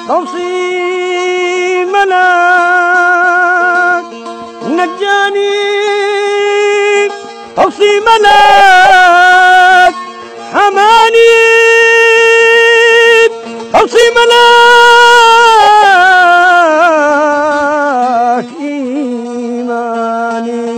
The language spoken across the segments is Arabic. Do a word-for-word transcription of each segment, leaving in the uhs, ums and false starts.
قوسي ملاك نجاني، قوسي ملاك حماني، قوسي ملاك إيماني.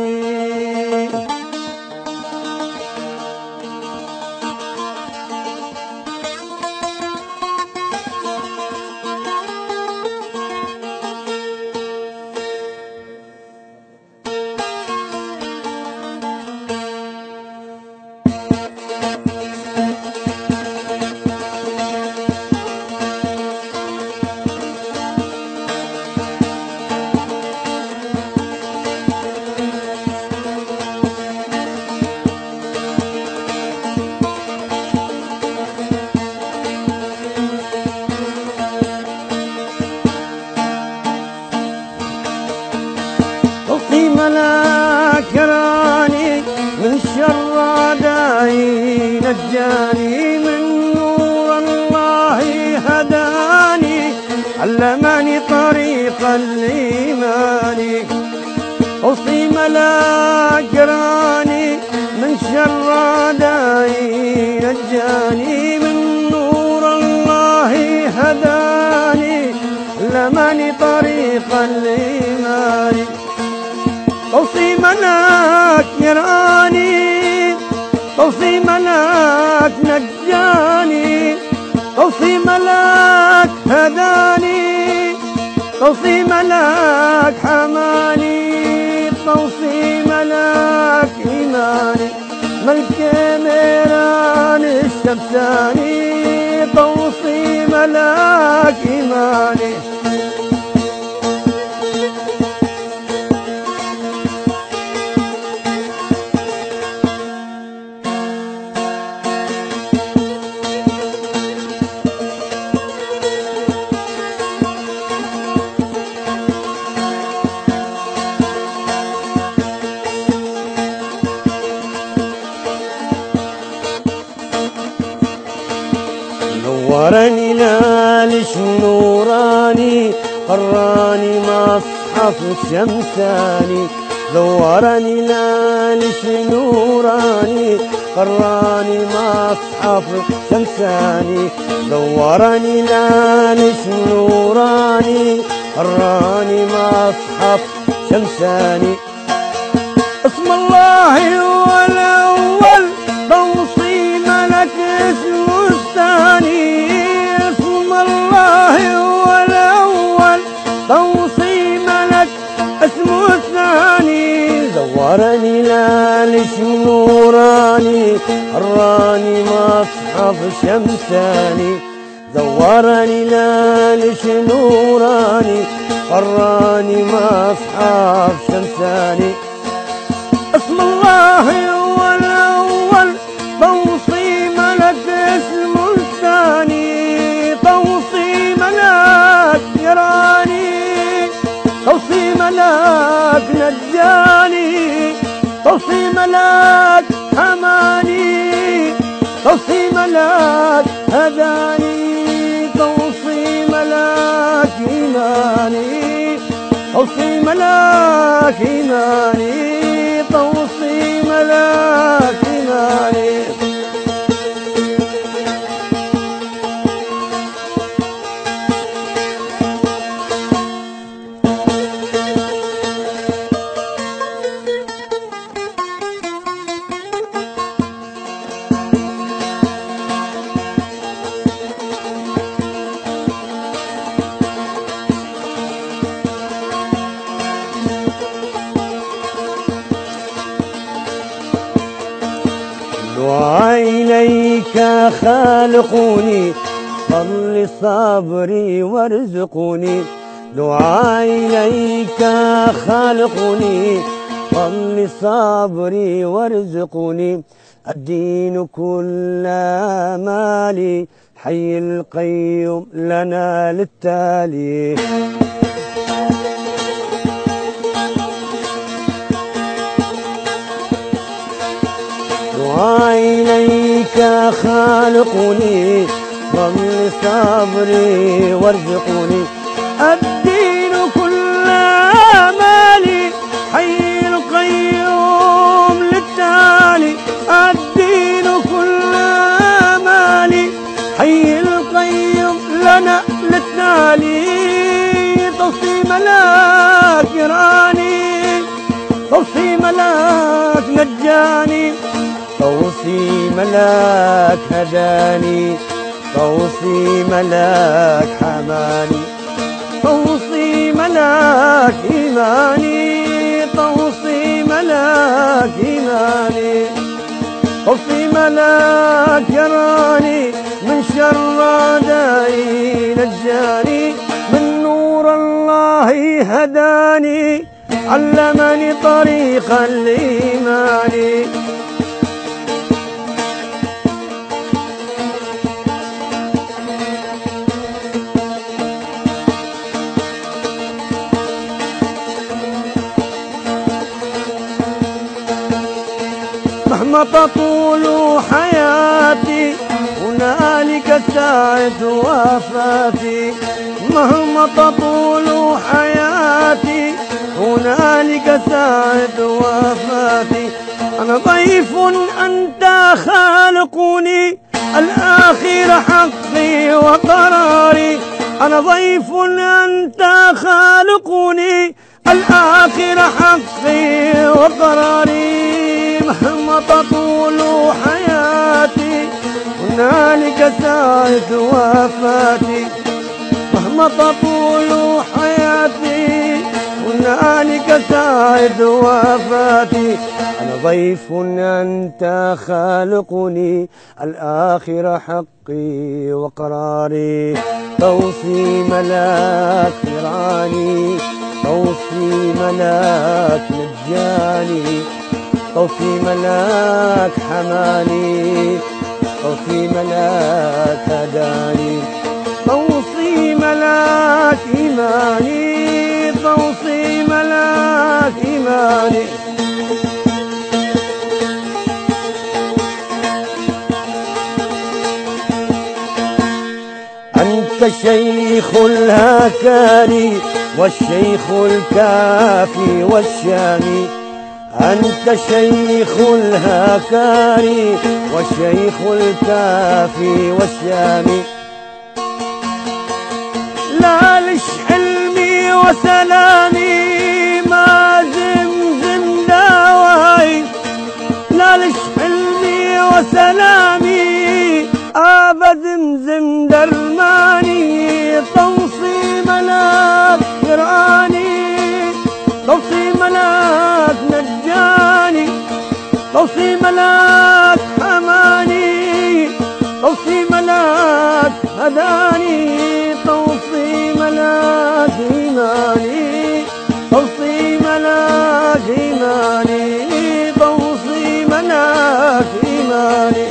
قوسي ملاك راني من شر أعدائي، نجاني من نور الله هداني، علمني طريق الإيمان. قوسي ملاك راني من شر أعدائي، نجاني من نور الله هداني، علمني طريق الإيمان. قوسي ملاك يراني، قوسي ملاك نجاني، قوسي ملاك هداني، قوسي ملاك حماني، قوسي ملاك إيماني، ملك ميران الشمساني، قوسي ملاك إيماني. نورني لالش نوراني، قراني مصحف الشمساني، زورني لالش نوراني، قراني مصحف الشمساني، زورني لالش نوراني، قراني مصحف شمساني. اسم الله هو الأول، قوسي ملك اسمه الثاني، اسم الله هو الأول، قوسي ملك اسمه الثاني، زورني لالش نوراني، قراني مصحف شمساني، زورني لالش نوراني، قراني مصحف شمساني. اسم الله هو الأول، قوسي ملك اسمه الثاني، قوسي ملاك يراني، قوسي ملاك نجاني، قوسي ملاك حماني، قوسي ملاك هداني، قوسي ملاك إيماني، قوسي ملاك إيماني، قوسي ملاك إيماني. دعاء إليك خالقوني، صل صبري وارزقوني، دعاء إليك خالقوني، صل صبري وارزقوني، الدين كل مالي، حي القيوم لنا للتالي. وإليك خالقني فضل صبري وارزقوني. الدين كل مالي حي القيوم للتالي. الدين كل مالي حي القيوم لنا للتالي. توصي ملاك يراني، توصي ملاك نجاني، توصي ملاك هداني، توصي ملاك حماني، توصي ملاك إيماني، توصي ملاك إيماني. توصي ملاك يراني من شر أعدائي نجاني. من نور الله هداني علمني طريق الإيمان. مهما تطول حياتي هنالك ساعة وفاتي. مهما تطول حياتي هنالك ساعة وفاتي. أنا ضيف أنت خالقني الآخر حقي وقراري. أنا ضيف أنت خالقني الآخر حقي وقراري. مهما تطول حياتي هنالك ساعة وفاتي. مهما تطول حياتي هنالك ساعة وفاتي. أنا ضيف أنت خالقني الآخر حقي وقراري. توصي ملاك فراني، توصي ملاك نجاني، توصي ملاك حماني، توصي ملاك هداني، توصي ملاك إيماني، توصي ملاك إيماني. أنت شيخ الهكاري والشيخ الكافي والشامي. أنت شيخ الهكاري والشيخ الكافي والشامي. لا لش حلمي وسلامي ما زمزم دواي. لا لش حلمي وسلامي أبد زمزم درماني. توصي ملاك يراني، توصي ملاك نجاني، توصي ملاك حماني، توصي ملاك هداني، توصي ملاك إيماني، توصي ملاك إيماني، توصي ملاك إيماني.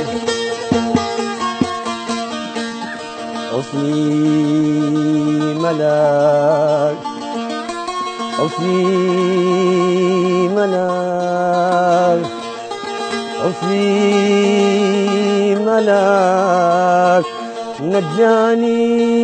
توصي ملاك، توصي ملاك، توصي ملاك نجاني.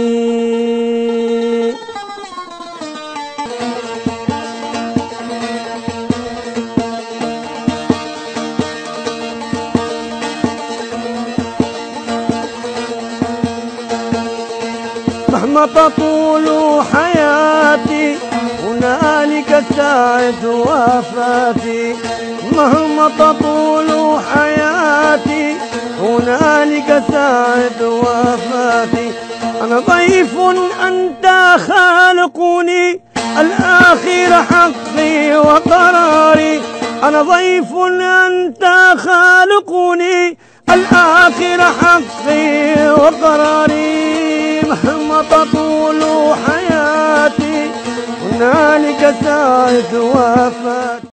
مهما تطول حياتي هنالك ساعة وفاتي. مهما تطول حياتي هنالك ساعة وفاتي. أنا ضيف أنت خالقني الآخر حقي وقراري. أنا ضيف أنت خالقني الآخر حقي وقراري. مهما تطول حياتي هنالك ساعة وفاتي.